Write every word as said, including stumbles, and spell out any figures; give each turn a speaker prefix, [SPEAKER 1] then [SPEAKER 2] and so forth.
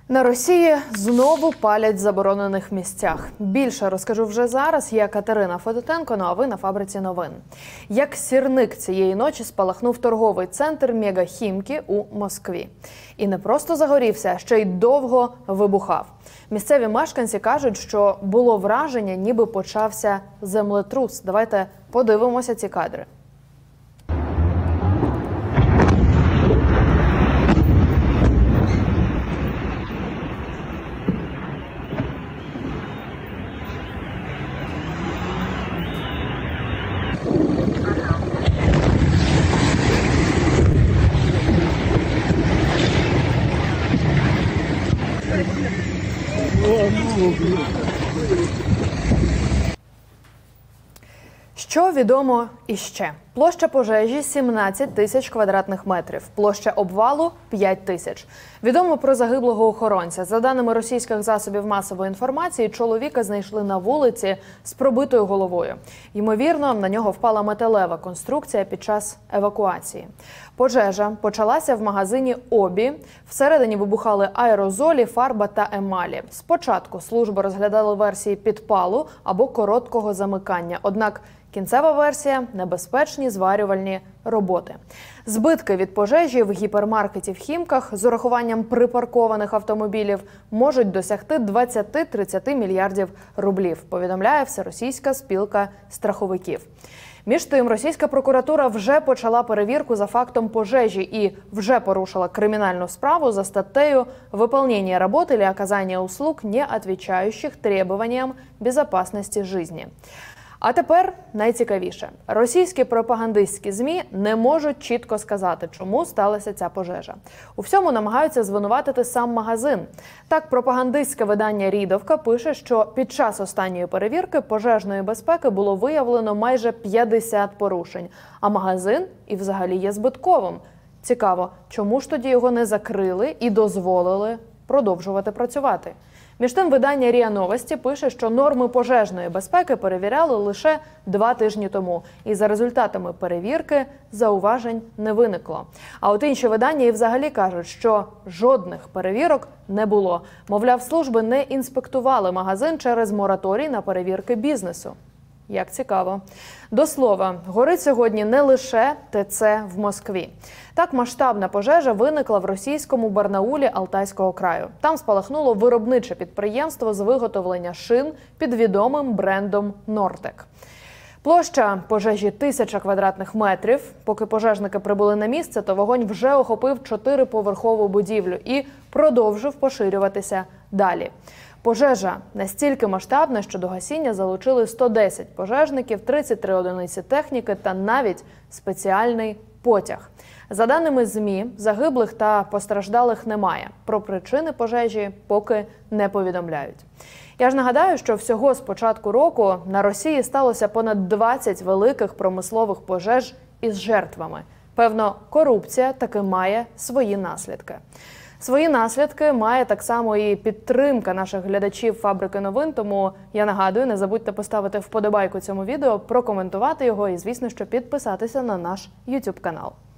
[SPEAKER 1] На Росії знову палять в заборонених місцях. Більше розкажу вже зараз. Я Катерина Федотенко, ну а ви на фабриці новин. Як сірник цієї ночі спалахнув торговий центр Мегахімки у Москві. І не просто загорівся, а ще й довго вибухав. Місцеві мешканці кажуть, що було враження, ніби почався землетрус. Давайте подивимося ці кадри. Що відомо іще? Площа пожежі – сімнадцять тисяч квадратних метрів, площа обвалу – п'ять тисяч. Відомо про загиблого охоронця. За даними російських засобів масової інформації, чоловіка знайшли на вулиці з пробитою головою. Ймовірно, на нього впала металева конструкція під час евакуації. Пожежа почалася в магазині «Обі». Всередині вибухали аерозолі, фарба та емалі. Спочатку служби розглядали версії підпалу або короткого замикання. Однак кінцева версія – небезпечні зварювальні роботи. Збитки від пожежі в гіпермаркеті в Хімках з урахуванням припаркованих автомобілів можуть досягти двадцять-тридцять мільярдів рублів, повідомляє Всеросійська спілка страховиків. Між тим, російська прокуратура вже почала перевірку за фактом пожежі і вже порушила кримінальну справу за статтею «Выполнение работы или оказание услуг, не отвечающих требованиям безопасности жизни». А тепер найцікавіше. Російські пропагандистські ЗМІ не можуть чітко сказати, чому сталася ця пожежа. У всьому намагаються звинуватити сам магазин. Так, пропагандистське видання «Рідовка» пише, що під час останньої перевірки пожежної безпеки було виявлено майже п'ятдесят порушень, а магазин і взагалі є збитковим. Цікаво, чому ж тоді його не закрили і дозволили продовжувати працювати? Між тим, видання РІА Новості пише, що норми пожежної безпеки перевіряли лише два тижні тому. І за результатами перевірки зауважень не виникло. А от інші видання і взагалі кажуть, що жодних перевірок не було. Мовляв, служби не інспектували магазин через мораторій на перевірки бізнесу. Як цікаво. До слова, горить сьогодні не лише ТЦ в Москві. Так, масштабна пожежа виникла в російському Барнаулі Алтайського краю. Там спалахнуло виробниче підприємство з виготовлення шин під відомим брендом «Нортек». Площа пожежі – тисяча квадратних метрів. Поки пожежники прибули на місце, то вогонь вже охопив чотириповерхову будівлю і продовжив поширюватися далі. Пожежа настільки масштабна, що до гасіння залучили сто десять пожежників, тридцять три одиниці техніки та навіть спеціальний потяг. За даними ЗМІ, загиблих та постраждалих немає. Про причини пожежі поки не повідомляють. Я ж нагадаю, що всього з початку року на Росії сталося понад двадцять великих промислових пожеж із жертвами. Певно, корупція таки має свої наслідки. Свої наслідки має так само і підтримка наших глядачів «Фабрики новин», тому я нагадую, не забудьте поставити вподобайку цьому відео, прокоментувати його і, звісно, що підписатися на наш ютуб канал.